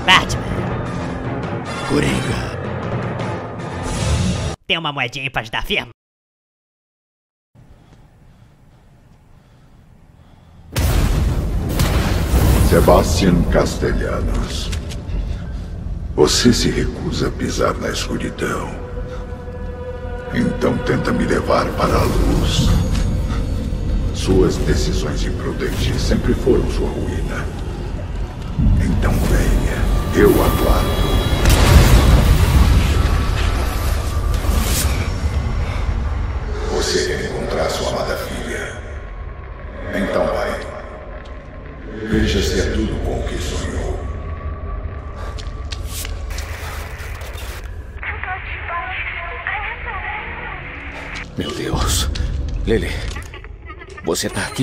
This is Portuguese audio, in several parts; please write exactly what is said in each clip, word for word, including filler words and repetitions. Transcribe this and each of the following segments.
Batman. Coringa. Tem uma moedinha aí pra ajudar a firma? Sebastian Castellanos. Você se recusa a pisar na escuridão. Então tenta me levar para a luz. Suas decisões imprudentes sempre foram sua ruína. Então venha, eu aguardo. Você quer encontrar sua amada filha. Então vai. Veja se é tudo com o que sonhou. Meu Deus. Lily, você tá aqui?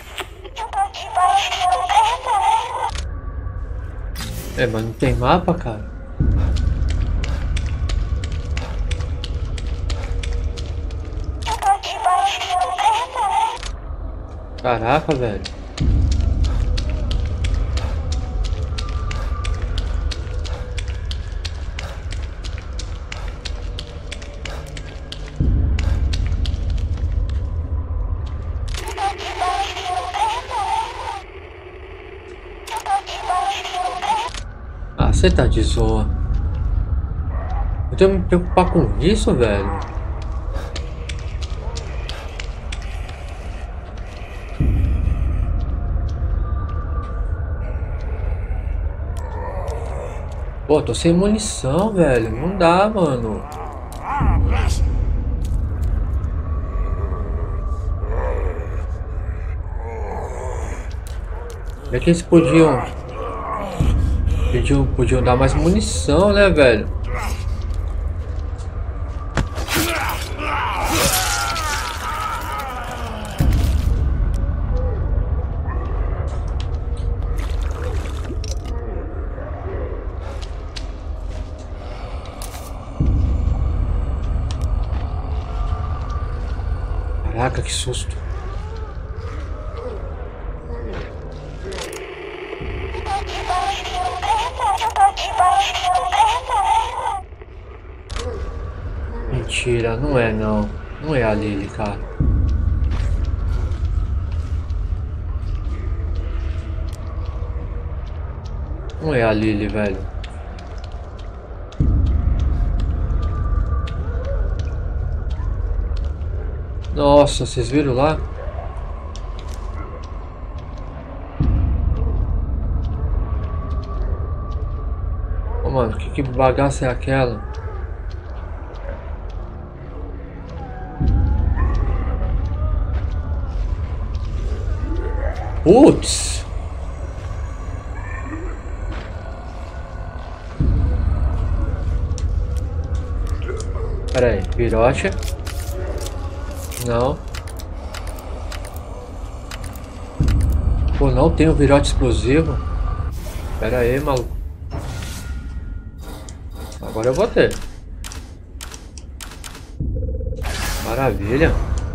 É, mas não tem mapa, cara. Caraca, velho. Ah, você tá de zoa. Eu tenho que me preocupar com isso, velho. Pô, tô sem munição, velho. Não dá, mano. É que eles podiam... Podiam, podiam dar mais munição, né, velho? Caraca, que susto. Mentira, não é não. Não é a Lily, cara. Não é a Lily, velho. Nossa, vocês viram lá? Ô, mano, que, que bagaça é aquela? Putz! Pera aí, virote. Não. Pô, não tem um virote explosivo. Pera aí, maluco. Agora eu vou ter. Maravilha.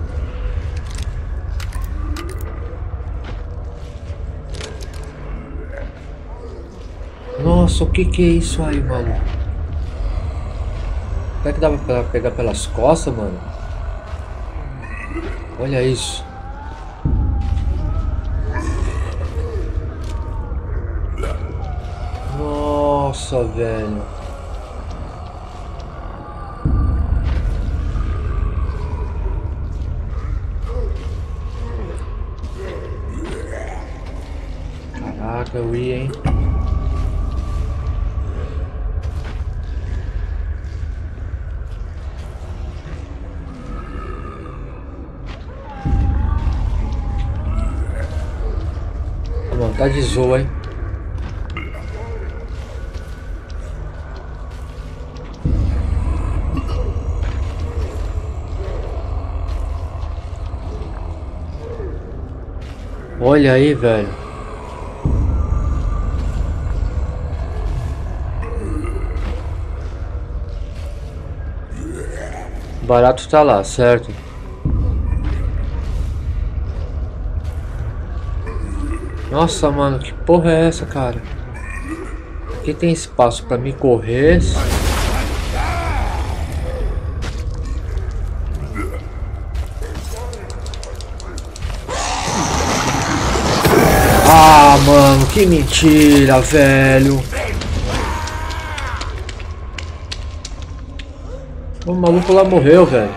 Nossa, o que que é isso aí, maluco? Será que dá pra pegar pelas costas, mano? Olha isso. Nossa, velho. Caraca, eu ia, hein? Tá de zoa, hein? Olha aí, velho. O barato tá lá, certo? Nossa, mano, que porra é essa, cara? Aqui tem espaço para me correr. Ah, mano, que mentira, velho. O maluco lá morreu, velho.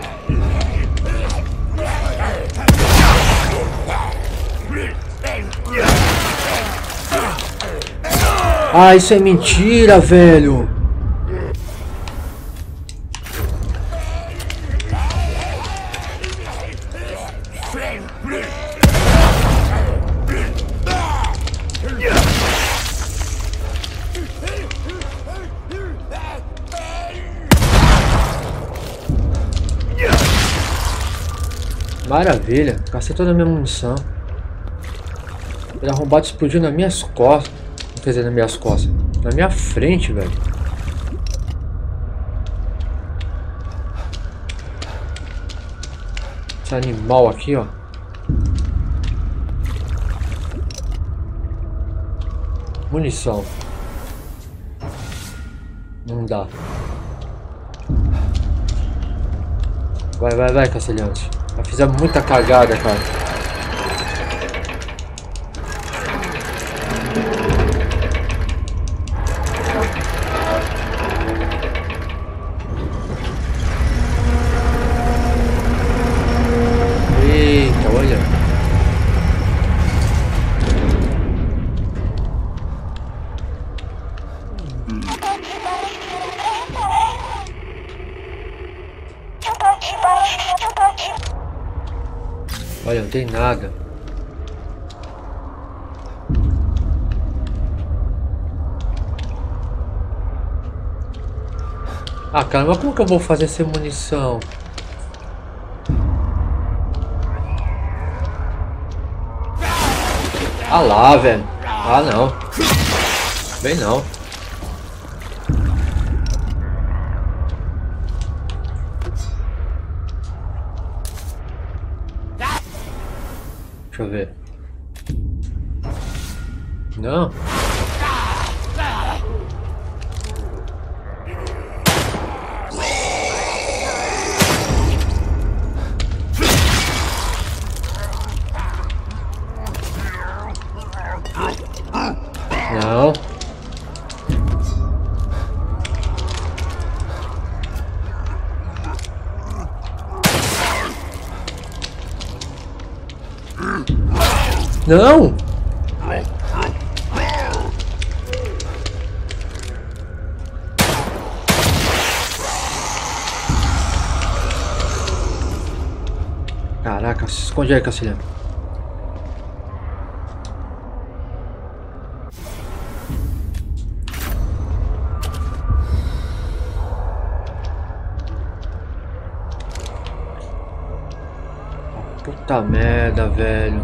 Ah, isso é mentira, velho. Maravilha, gastei toda a minha munição. Ele arrombado explodiu nas minhas costas. Quer dizer, nas minhas costas. Na minha frente, velho. Esse animal aqui, ó. Munição. Não dá. Vai, vai, vai, Castelhanos. Já fizemos muita cagada, cara. Eita, olha. Olha, não tem nada. Ah, cara, mas como que eu vou fazer sem munição? Ah lá, velho. Ah, não. Bem não. Deixa eu ver. Não. Não. Não! Caraca, se esconde aí, Castilhano. Puta merda, velho.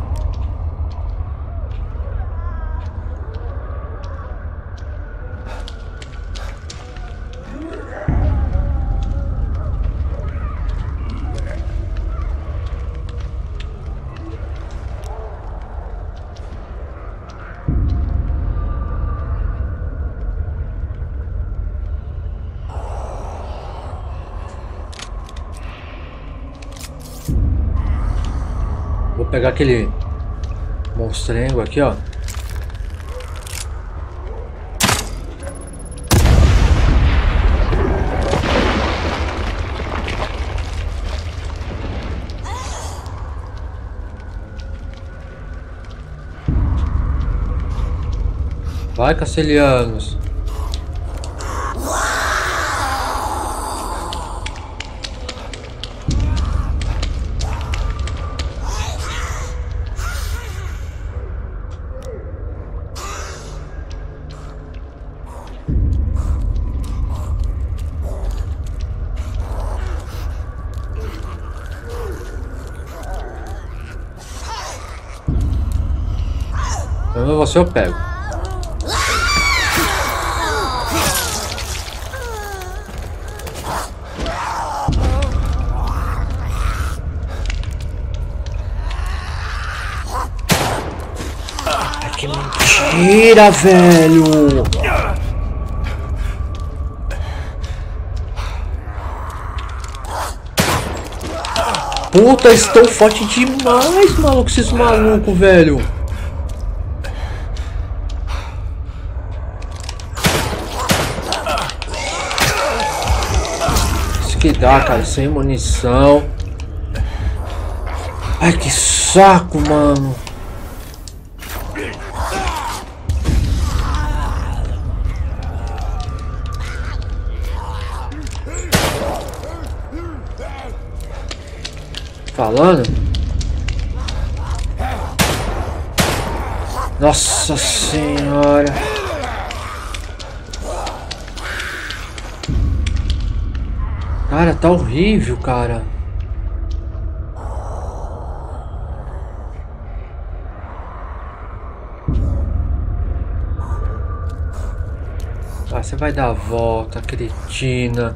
Vou pegar aquele monstrengo aqui, ó. Vai, Castelhanos. Então você eu pego. Que mentira, velho! puta, estão fortes demais, maluco, esses malucos, velho. Isso que dá, cara, sem munição. Ai, que saco, mano. Falando? Nossa senhora. Cara, tá horrível, cara. Ah, você vai dar a volta, cretina.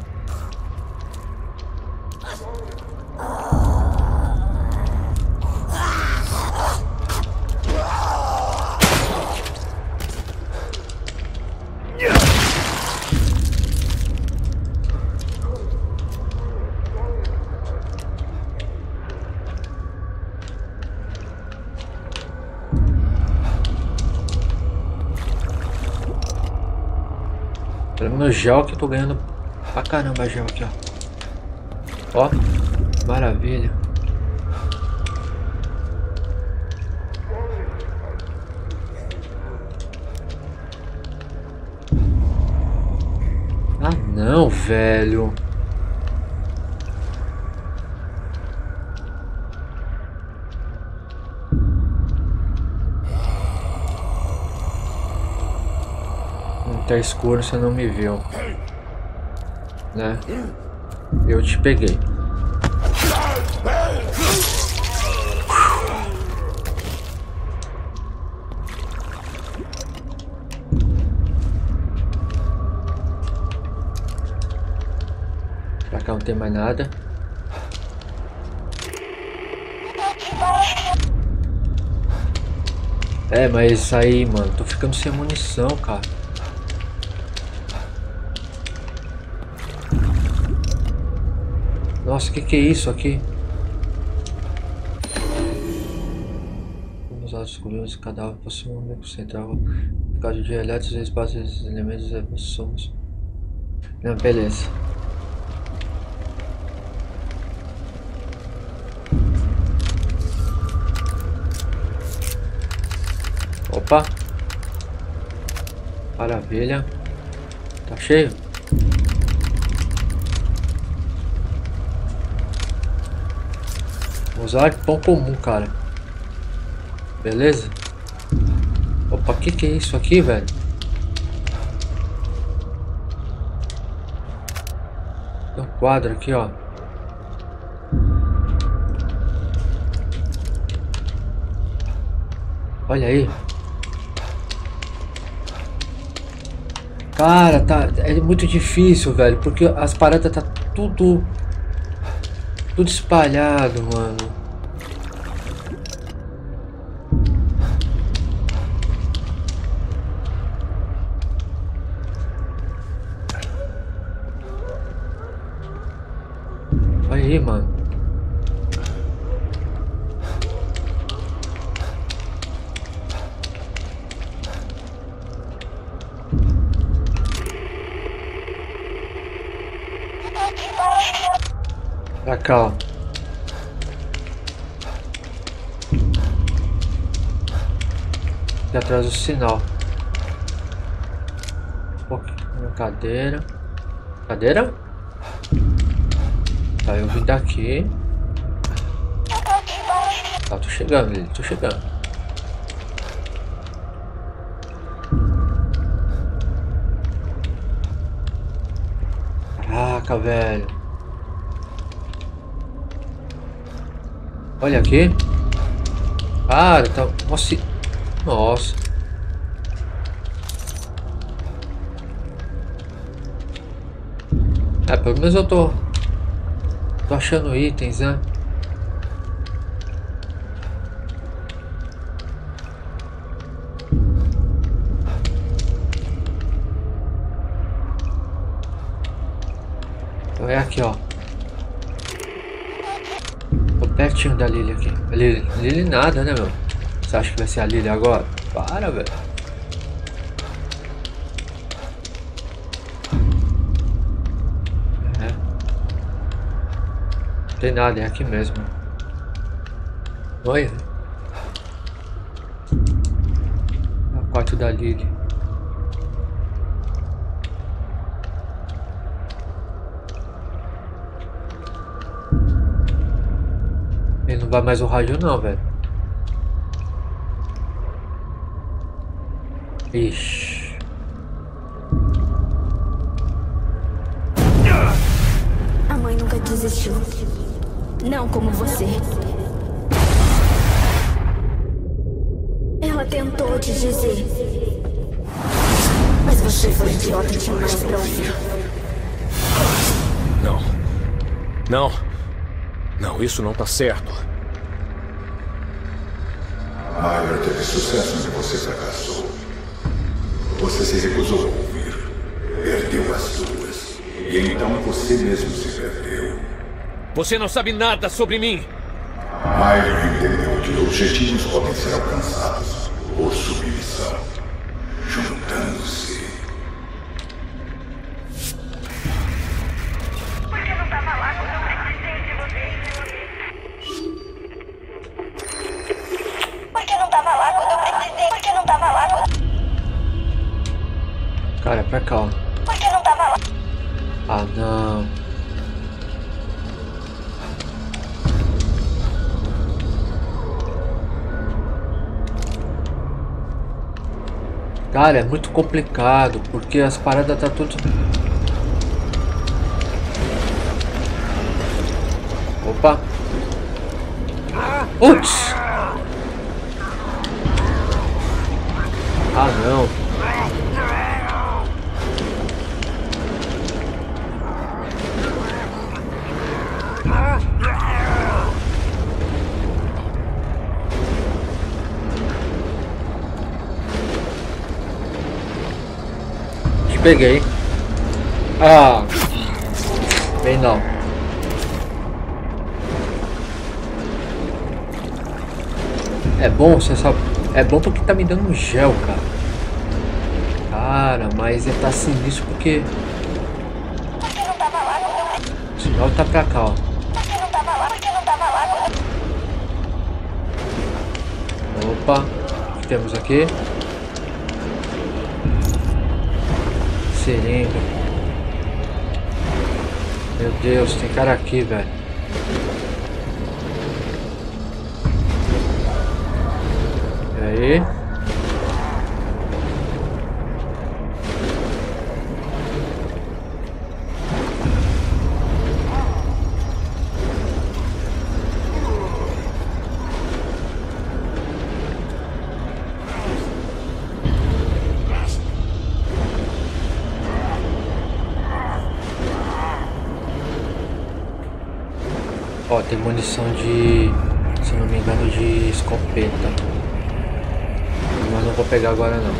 Pelo menos gel que eu tô ganhando pra caramba gel aqui, ó. Ó, maravilha. Ah não, velho. Tá escuro, você não me viu, né? Eu te peguei. Pra cá não tem mais nada. É, mas aí, mano, tô ficando sem munição, cara. Nossa, o que, que é isso aqui? Vamos usar os escolhidos de cadáver possui um único central. Por causa de elétricos e espaços de elementos somos. Não, beleza. Opa! Maravilha. Tá cheio? Vou usar pão comum, cara. Beleza? Opa, que que é isso aqui, velho? Tem um quadro aqui, ó. Olha aí. Cara, tá, é muito difícil, velho, porque as paradas tá tudo tudo espalhado, mano. Olha aí, mano. Pra cá, ó. Aqui atrás do sinal. Uma cadeira. Cadeira? Tá, eu vim daqui. Tá, tô chegando, ele, tô chegando. Caraca, velho. Olha aqui. Cara, tá... Nossa. Nossa. É, pelo menos eu tô... Tô achando itens, né? Então é aqui, ó. Pertinho da Lily aqui. A Lily, Lily nada, né, meu? Você acha que vai ser a Lily agora? Para, velho. É. Não tem nada, é aqui mesmo. Olha. É o quarto da Lily. Ele não vai mais o rádio não, velho. Ixi. A mãe nunca desistiu. Não como você. Ela tentou te dizer. Mas você foi idiota demais pra ouvir. Não. Não. Não, isso não tá certo. Myra teve sucesso onde você fracassou. Você se recusou a ouvir. Perdeu as duas. E então você mesmo se perdeu. Você não sabe nada sobre mim. Myra entendeu que objetivos podem ser alcançados por submissão, juntando-se. Por que não tava lá quando eu precisei de você? Por que não tava lá quando eu precisei? Por que não tava lá quando... Cara, é pra cá, ó. Por que não tava lá? Ah, não. Cara, é muito complicado, porque as paradas tá tudo... Opa! Putz! Ah, não! Te peguei. Ah! Bem não. É bom, você sabe. É bom porque tá me dando gel, cara. Cara, mas ele tá sinistro porque. Por que não tava lá quando eu precisei? O sinal tá pra cá, ó. Por que não tava lá? Por que não tava lá quando eu... Opa, o que temos aqui? Seringa. Meu Deus, tem cara aqui, velho. E aí? Ó, tem munição de, se não me engano, de escopeta. Mas não vou pegar agora não.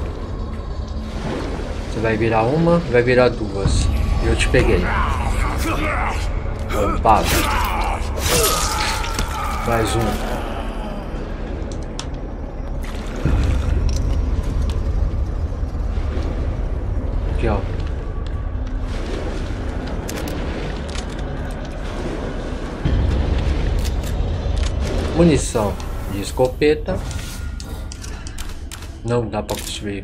Você vai virar uma, vai virar duas. E eu te peguei. Opa. Mais um. Aqui, ó. Munição de escopeta. Não dá pra construir.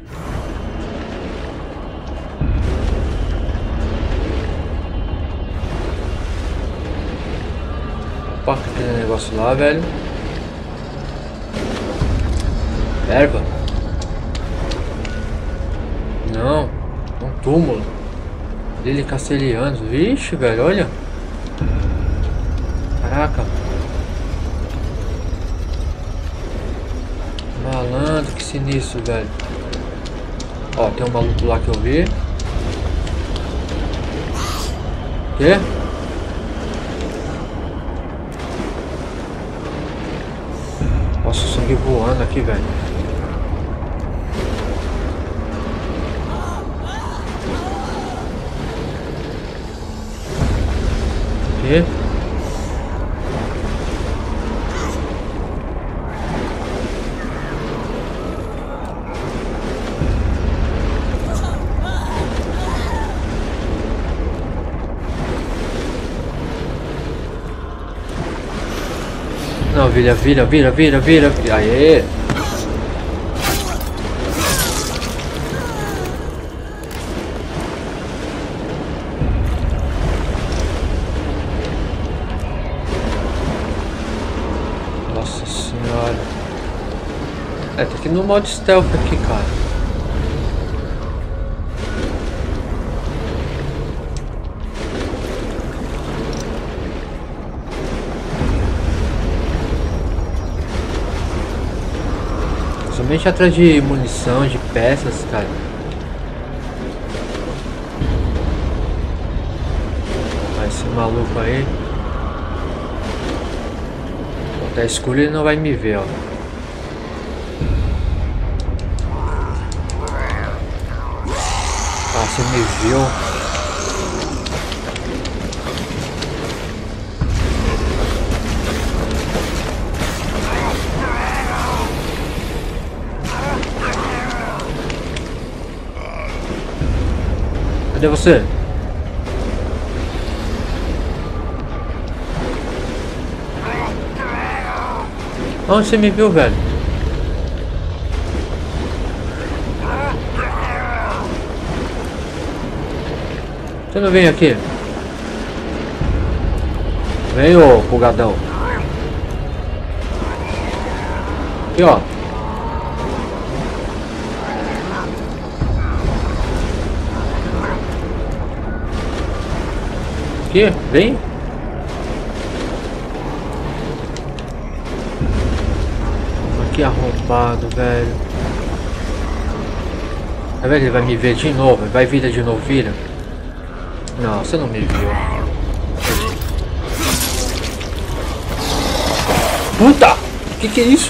Opa, aquele negócio lá, velho. Erva? Não, um túmulo. Lily Castelhanos. Vixe, velho, olha. Caraca. Malandro, que sinistro, velho. Ó, tem um maluco lá que eu vi. Quê? Nossa, sangue voando aqui, velho. Quê? vira, vira, vira, vira, vira. Aê! Nossa senhora. É, tá aqui no modo stealth aqui, cara. Somente atrás de munição, de peças, cara. Mas esse maluco aí. Tá escuro, ele não vai me ver, ó. Ah, você me viu. Cadê você? Onde você me viu, velho? Você não vem aqui? Vem, ô pulgadão. Aqui, ó. Aqui, vem. Que arrombado, velho. Tá vendo? Ele vai me ver de novo. Vai vir de novo, vira. Não, você não me viu. Puta! Que que é isso?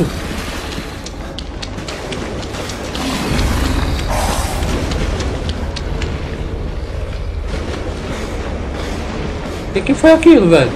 Que que foi aquilo, velho?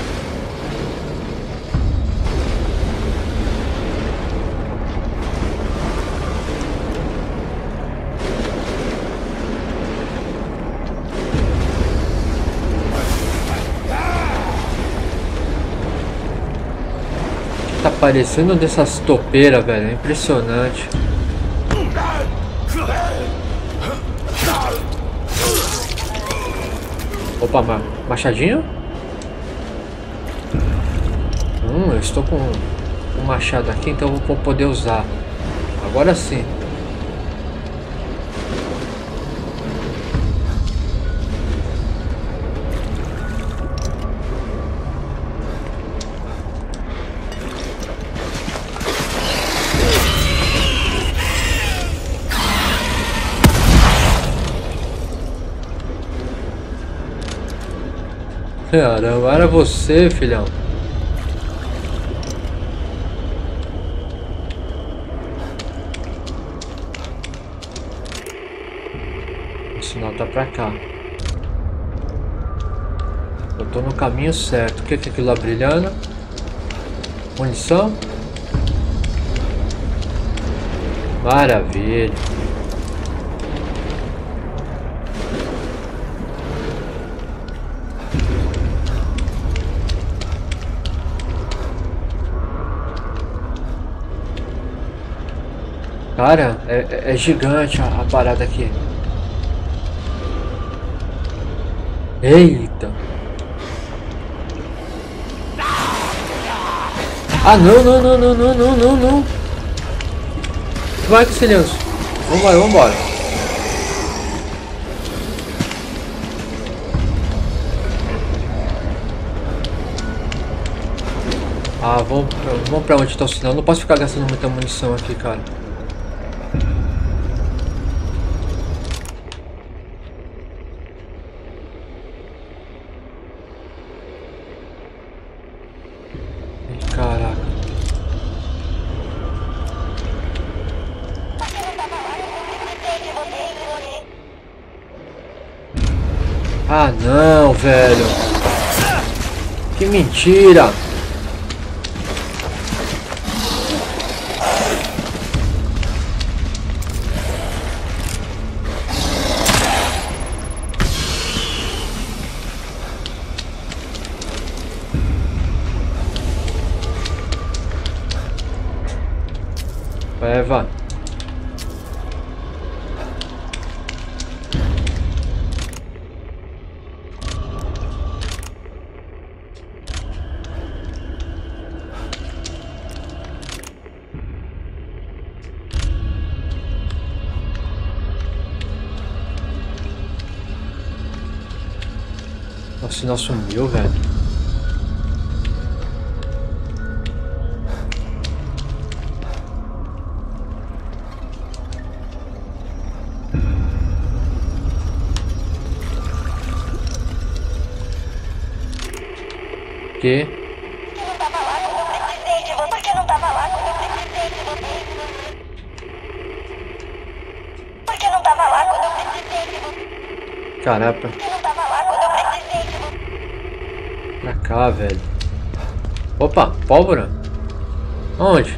Tá parecendo dessas topeiras, velho. É impressionante. Opa, ma machadinho? Hum, eu estou com um machado aqui, então eu vou poder usar. Agora sim. Caramba, era você, filhão. O sinal tá pra cá. Eu tô no caminho certo. O que é aquilo lá brilhando? Munição? Maravilha. Cara, é, é gigante a, a parada aqui. Eita. Ah, não, não, não, não, não, não, não, não. Vai que silêncio. Vambora, vambora. Ah, vamos, vamos pra onde tá o sinal. Não posso ficar gastando muita munição aqui, cara. Ah não, velho. Que mentira. Eva. O sinal sumiu, velho. Que? Por que não tava lá quando eu precisei de você? Por que não tava lá quando eu precisei de você? Por que não tava lá quando eu precisei de você? Caraca. Por que não tava lá quando eu precisei de você? Pra cá, velho. Opa, pólvora? Onde?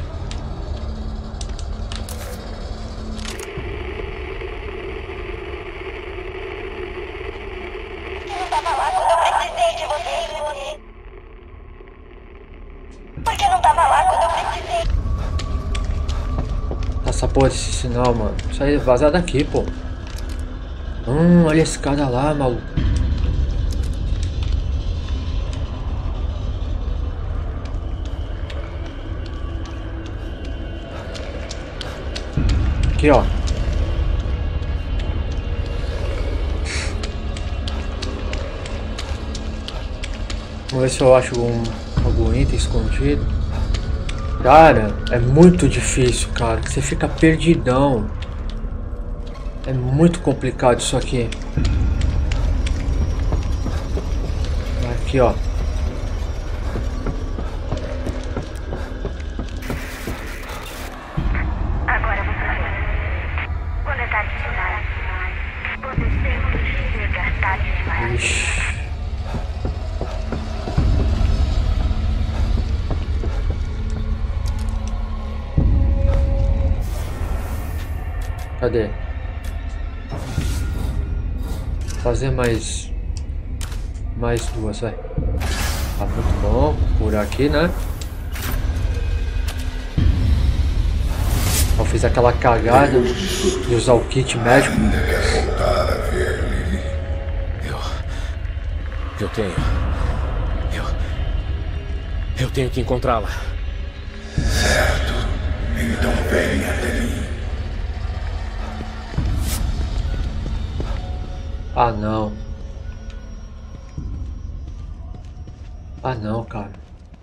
Por que não tava lá quando eu precisei de você? Por que não tava lá quando eu precisei? Essa porra desse sinal, mano. Sai vazar daqui, pô. Hum, olha esse cara lá, maluco. Aqui, ó. Vamos ver se eu acho algum, algum item escondido. Cara, é muito difícil, cara. Você fica perdidão. É muito complicado isso aqui. Aqui, ó. Agora você vê. Quando é tarde demais, você sempre chega tarde demais. Ixi. Cadê? Fazer mais mais duas, vai. Tá muito bom por aqui, né? Eu fiz aquela cagada de usar o kit médico. Quer voltar a ver Lily? Eu... Eu tenho... Eu... Eu tenho que encontrá-la. Certo. Então venha até mim. Ah, não. Ah, não, cara.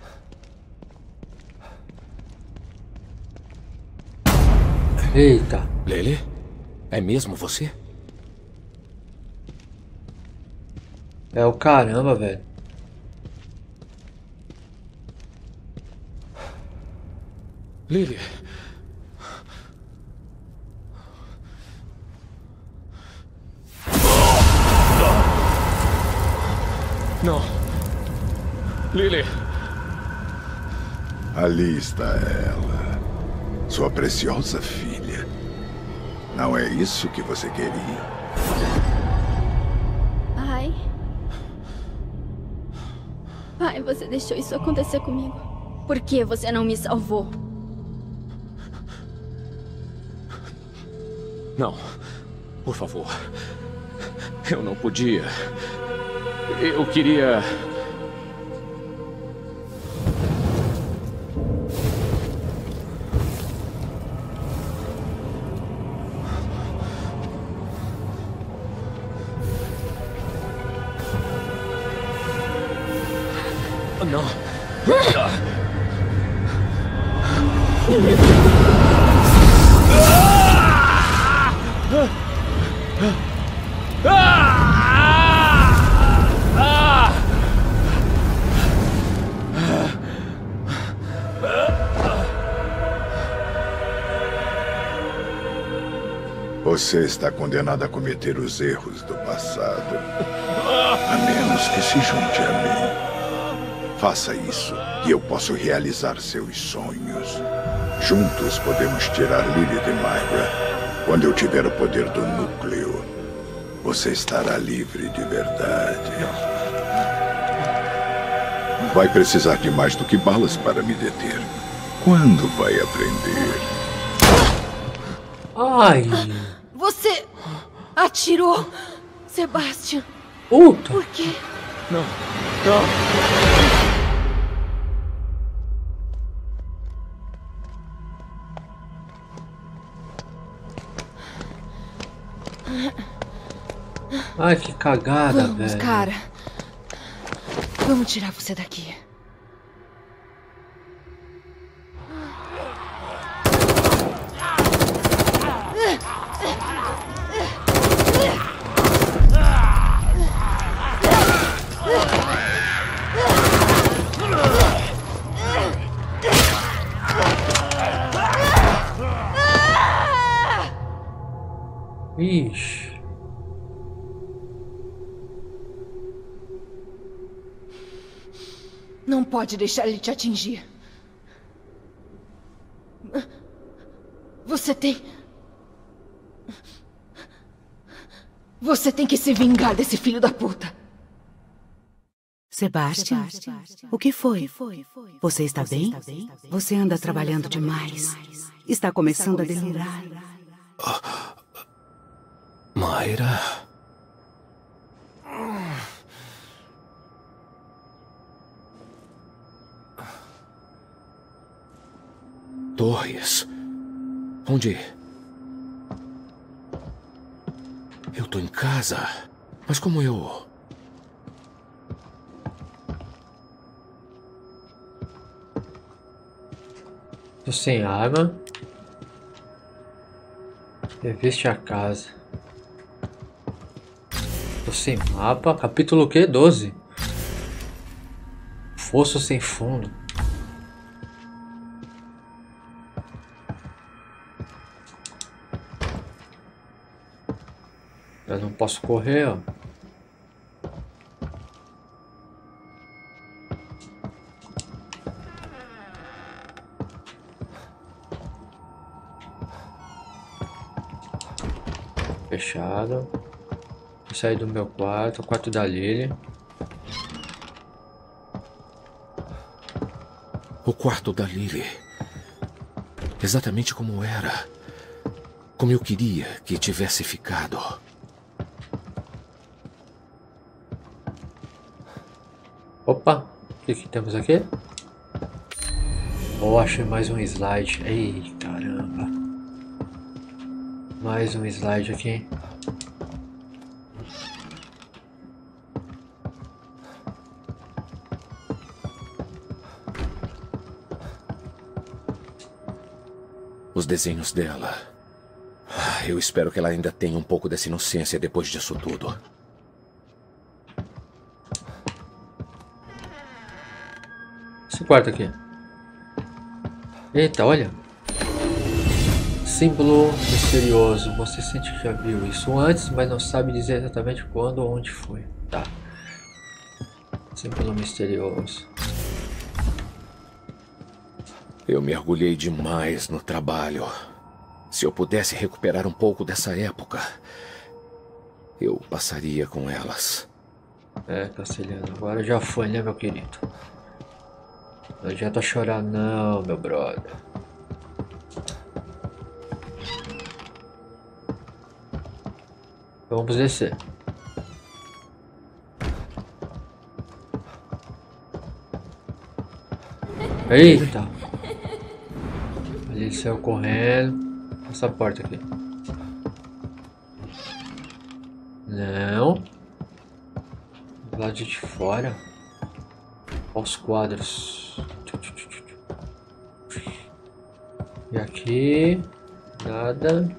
Eita. Lily? É mesmo você? É o caramba, velho. Lily? Não. Lily. Ali está ela. Sua preciosa filha. Não é isso que você queria? Pai. Pai, você deixou isso acontecer comigo. Por que você não me salvou? Não. Por favor. Eu não podia. Eu queria... Não. Você está condenado a cometer os erros do passado. A menos que se junte a mim. Faça isso e eu posso realizar seus sonhos. Juntos podemos tirar Lily de Myra. Quando eu tiver o poder do núcleo, você estará livre de verdade. Vai precisar de mais do que balas para me deter. Quando vai aprender? Ai! Você atirou, Sebastian. Puta! Por quê? Não, não. Ai, que cagada, Vamos, velho. cara. Vamos tirar você daqui. Ixi. Não pode deixar ele te atingir. Você tem... Você tem que se vingar desse filho da puta. Sebastian, o que foi? Você está bem? Você anda trabalhando demais. Está começando a delirar. Mayra... Torres... Onde? Eu tô em casa. Mas como eu... Tô sem arma. Reviste a casa. Tô sem mapa. Capítulo o quê? doze. Fosso sem fundo. Eu não posso correr, ó. Fechado. Vou sair do meu quarto, o quarto da Lily. O quarto da Lily. Exatamente como era. Como eu queria que tivesse ficado. Opa, o que, que temos aqui? Oh, achei mais um slide. Ei, caramba. Mais um slide aqui. Os desenhos dela. Eu espero que ela ainda tenha um pouco dessa inocência depois disso tudo. Esse quarto aqui. Eita, olha. Símbolo misterioso. Você sente que já viu isso antes, mas não sabe dizer exatamente quando ou onde foi. Tá. Símbolo misterioso. Eu mergulhei demais no trabalho. Se eu pudesse recuperar um pouco dessa época, eu passaria com elas. É, Castelhano, agora já foi, né, meu querido? Não adianta chorar não, meu brother. Vamos descer. Eita! Ele saiu correndo. Essa porta aqui. Não. Do lado de fora. Olha os quadros. E aqui. Nada.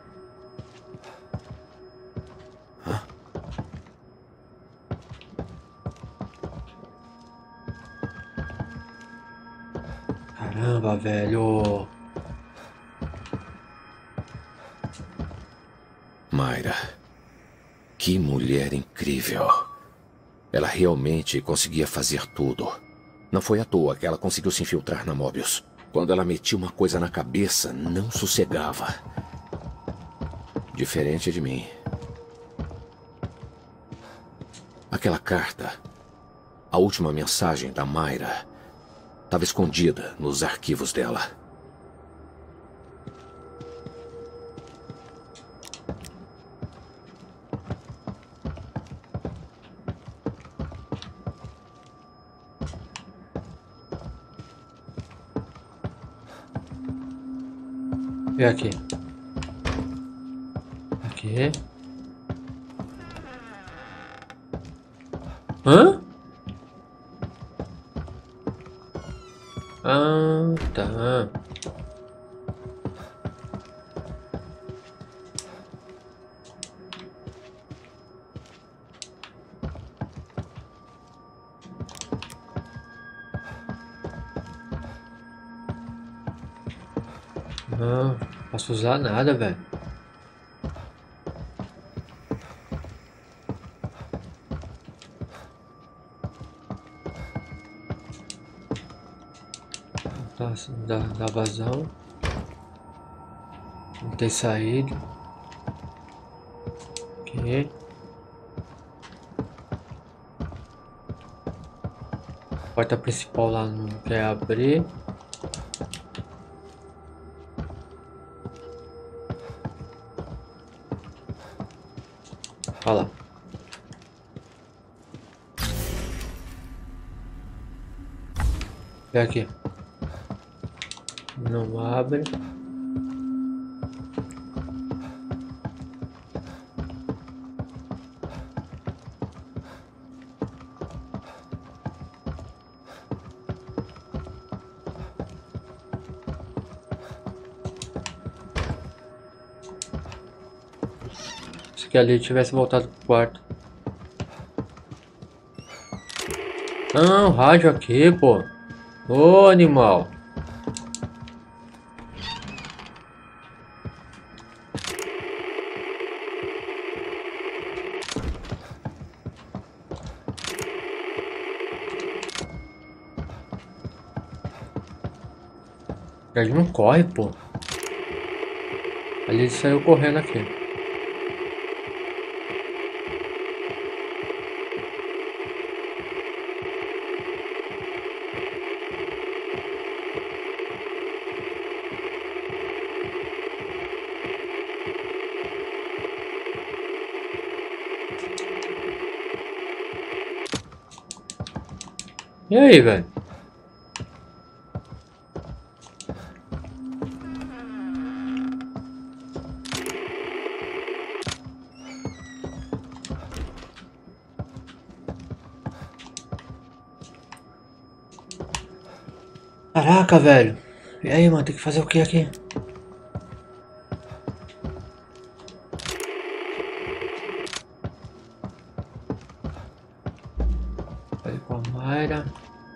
Caramba, velho. Mayra. Que mulher incrível. Ela realmente conseguia fazer tudo. Não foi à toa que ela conseguiu se infiltrar na Mobius. Quando ela metia uma coisa na cabeça, não sossegava. Diferente de mim. Aquela carta, a última mensagem da Mayra, estava escondida nos arquivos dela. E aqui? Aqui. Hã? Ah, tá. Não, não posso usar nada, velho. Tá, dá, dá vazão. Não tem saída. Aqui. A porta principal lá não quer abrir. Olha lá. Vem aqui. Não abre. Que ali tivesse voltado pro quarto. Não, rádio aqui, pô. Ô, animal. Ele não corre, pô. Ali ele saiu correndo aqui. E aí, velho? Caraca, velho. E aí, mano, tem que fazer o que aqui? Falei com a Mayra.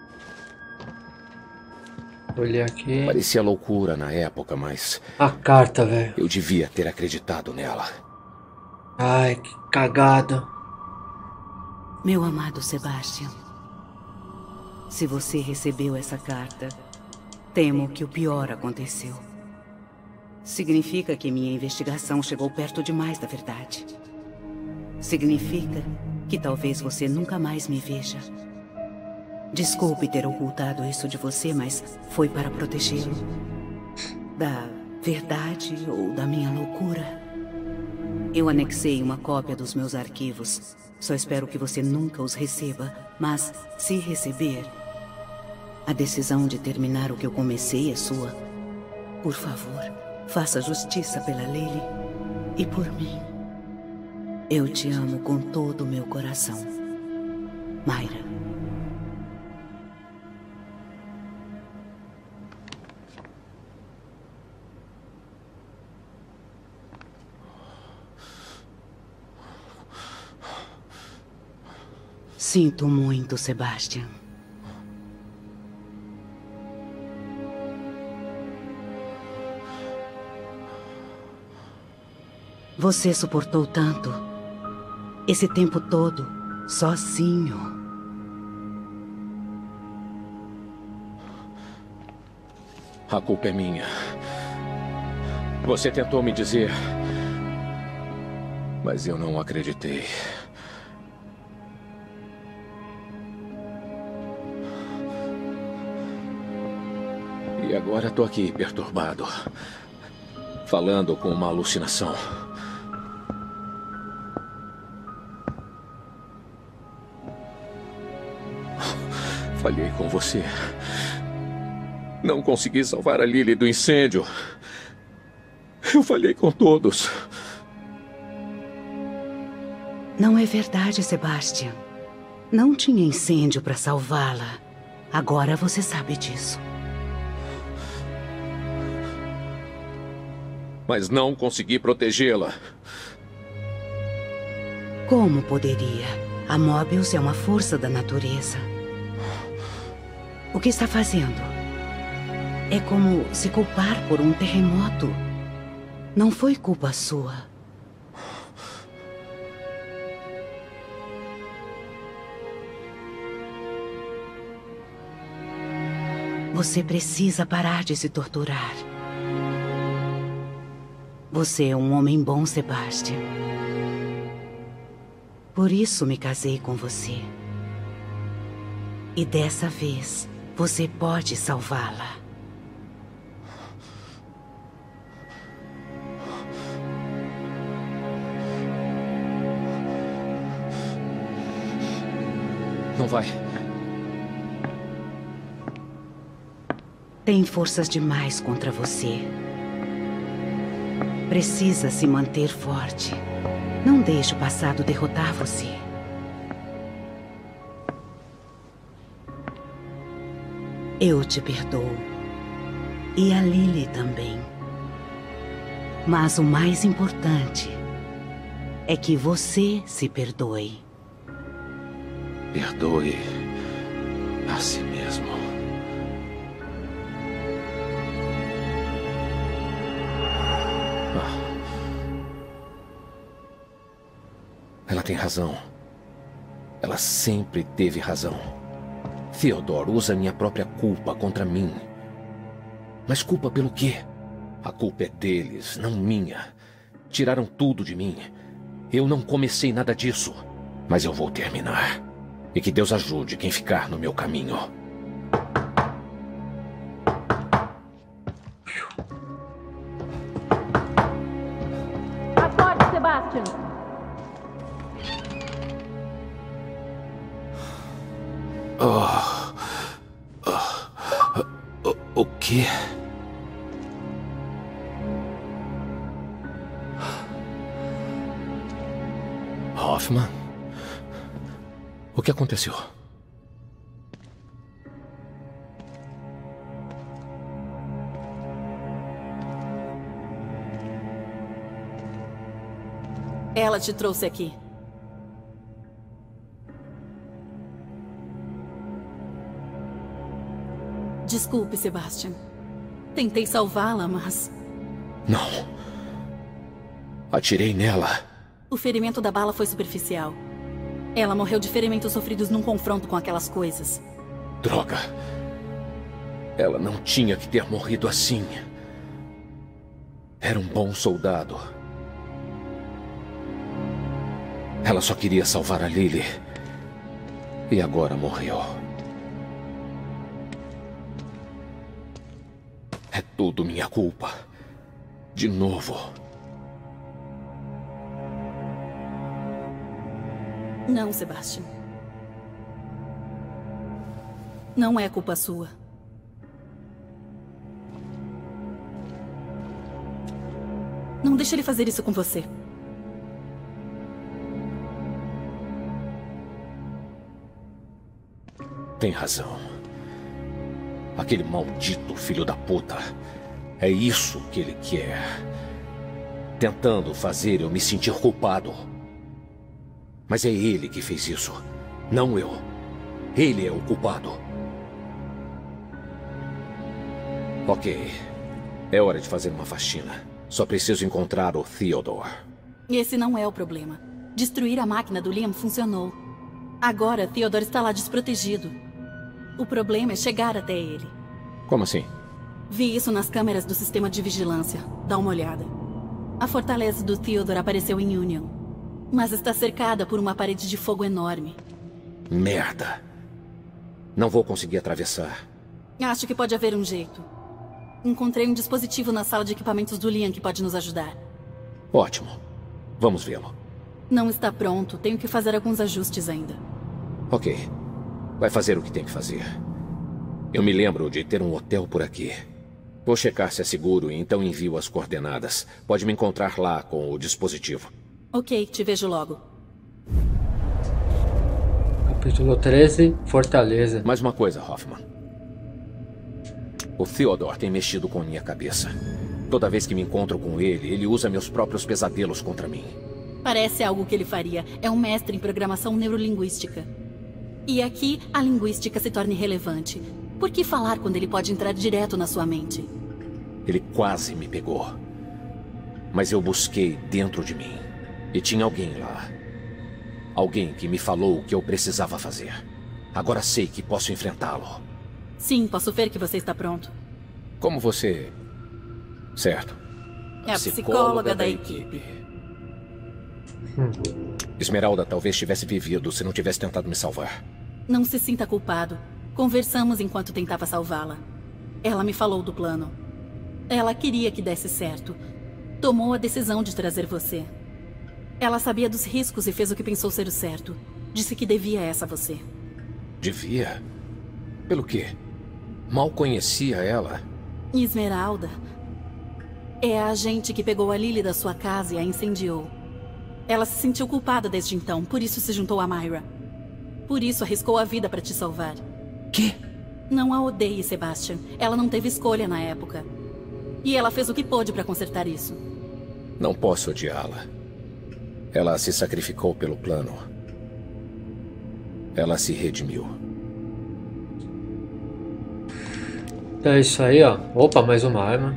Olhei aqui. Parecia loucura na época, mas... A carta, velho. eu devia ter acreditado nela. Ai, que cagada. Meu amado Sebastian, se você recebeu essa carta, temo que o pior aconteceu. Significa que minha investigação chegou perto demais da verdade. Significa que talvez você nunca mais me veja. Desculpe ter ocultado isso de você, mas foi para protegê-lo. Da verdade ou da minha loucura. Eu anexei uma cópia dos meus arquivos. Só espero que você nunca os receba. Mas, se receber, a decisão de terminar o que eu comecei é sua. Por favor, faça justiça pela Lily e por mim. Eu te amo com todo o meu coração. Mayra. Sinto muito, Sebastian. Você suportou tanto, esse tempo todo, sozinho. A culpa é minha. Você tentou me dizer, mas eu não acreditei. E agora tô aqui, perturbado, falando com uma alucinação. Falhei com você. Não consegui salvar a Lily do incêndio. Eu falhei com todos. Não é verdade, Sebastian. Não tinha incêndio para salvá-la. Agora você sabe disso. Mas não consegui protegê-la. Como poderia? A Mobius é uma força da natureza. O que está fazendo? É como se culpar por um terremoto. Não foi culpa sua. Você precisa parar de se torturar. Você é um homem bom, Sebastian. Por isso me casei com você. E dessa vez, você pode salvá-la. Não vai. Tem forças demais contra você. Precisa se manter forte. Não deixe o passado derrotar você. Eu te perdoo. E a Lily também. Mas o mais importante é que você se perdoe. Perdoe a si mesmo. Ah. Ela tem razão. Ela sempre teve razão. Theodore usa minha própria culpa contra mim. Mas culpa pelo quê? A culpa é deles, não minha. Tiraram tudo de mim. Eu não comecei nada disso. Mas eu vou terminar. E que Deus ajude quem ficar no meu caminho. Acorde, Sebastian. Oh. Oh. Oh. O quê? Hoffman? O que aconteceu? Ela te trouxe aqui. Desculpe, Sebastian. Tentei salvá-la, mas... Não. Atirei nela. O ferimento da bala foi superficial. Ela morreu de ferimentos sofridos num confronto com aquelas coisas. Droga. Ela não tinha que ter morrido assim. Era um bom soldado. Ela só queria salvar a Lily. E agora morreu. É tudo minha culpa. De novo. Não, Sebastian. Não é culpa sua. Não deixe ele fazer isso com você. Tem razão. Aquele maldito filho da puta. É isso que ele quer. Tentando fazer eu me sentir culpado. Mas é ele que fez isso, não eu. Ele é o culpado. Ok. É hora de fazer uma faxina. Só preciso encontrar o Theodore. Esse não é o problema. Destruir a máquina do Liam funcionou. Agora, Theodore está lá desprotegido. O problema é chegar até ele. Como assim? Vi isso nas câmeras do sistema de vigilância. Dá uma olhada. A fortaleza do Theodore apareceu em Union. Mas está cercada por uma parede de fogo enorme. Merda. Não vou conseguir atravessar. Acho que pode haver um jeito. Encontrei um dispositivo na sala de equipamentos do Liam que pode nos ajudar. Ótimo. Vamos vê-lo. Não está pronto. Tenho que fazer alguns ajustes ainda. Ok. Vai fazer o que tem que fazer. Eu me lembro de ter um hotel por aqui. Vou checar se é seguro e então envio as coordenadas. Pode me encontrar lá com o dispositivo. Ok, te vejo logo. Capítulo treze, Fortaleza. Mais uma coisa, Hoffman. O Theodore tem mexido com minha cabeça. Toda vez que me encontro com ele, ele usa meus próprios pesadelos contra mim. Parece algo que ele faria. É um mestre em programação neurolinguística. E aqui, a linguística se torna irrelevante. Por que falar quando ele pode entrar direto na sua mente? Ele quase me pegou. Mas eu busquei dentro de mim. E tinha alguém lá. Alguém que me falou o que eu precisava fazer. Agora sei que posso enfrentá-lo. Sim, posso ver que você está pronto. Como você... Certo. É a psicóloga, psicóloga da, da equipe. equipe. Hum. Esmeralda talvez tivesse vivido se não tivesse tentado me salvar. Não se sinta culpado. Conversamos enquanto tentava salvá-la. Ela me falou do plano. Ela queria que desse certo. Tomou a decisão de trazer você. Ela sabia dos riscos e fez o que pensou ser o certo. Disse que devia essa a você. Devia? Pelo quê? Mal conhecia ela. Esmeralda é a agente que pegou a Lily da sua casa e a incendiou. Ela se sentiu culpada desde então, por isso se juntou a Myra. Por isso arriscou a vida para te salvar. Quê? Não a odeie, Sebastian. Ela não teve escolha na época. E ela fez o que pôde para consertar isso. Não posso odiá-la. Ela se sacrificou pelo plano. Ela se redimiu. Então é isso aí, ó. Opa, mais uma arma.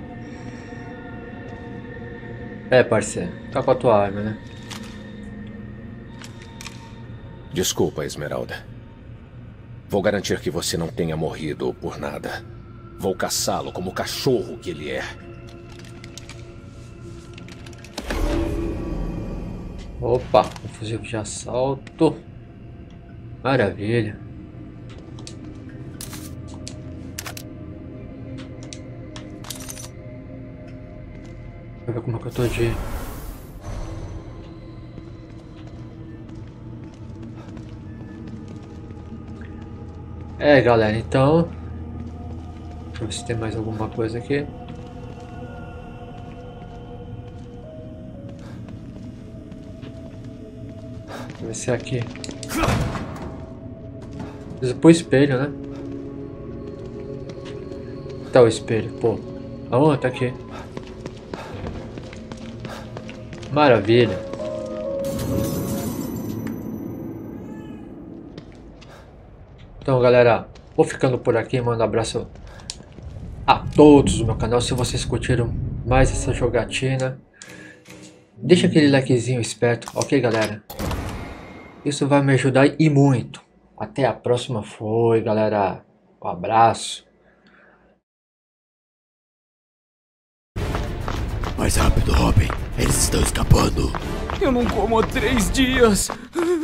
É, parceiro. Tá com a tua arma, né? Desculpa, Esmeralda. Vou garantir que você não tenha morrido por nada. Vou caçá-lo como o cachorro que ele é. Opa, um fuzil de assalto. Maravilha. Deixa eu ver como é que eu tô de... É, galera, então... Deixa eu ver se tem mais alguma coisa aqui. Deixa eu ver se é aqui. Precisa pôr espelho, né? Tá o espelho, pô. Aonde? Tá aqui. Maravilha. Então, galera, vou ficando por aqui. Mando um abraço a todos do meu canal. Se vocês curtiram mais essa jogatina, deixa aquele likezinho esperto, ok, galera? Isso vai me ajudar e muito. Até a próxima. Foi, galera. Um abraço. Mais rápido, Robin. Eles estão escapando. Eu não como há três dias.